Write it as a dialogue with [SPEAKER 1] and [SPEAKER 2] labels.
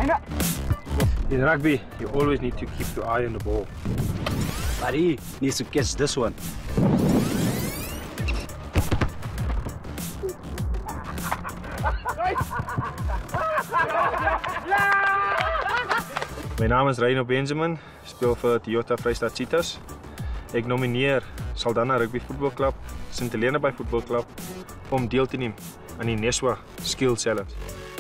[SPEAKER 1] In rugby, you always need to keep your eye on the ball.
[SPEAKER 2] But he needs to catch this one.
[SPEAKER 1] Mijn naam is Reino Benjamin, speel voor Toyota Vrystaat Cheetahs. Ik nomineer Saldanha Rugby Voetbalclub, Sint Helena by Voetbalclub om deel te nemen aan die Neswa Skill Challenge.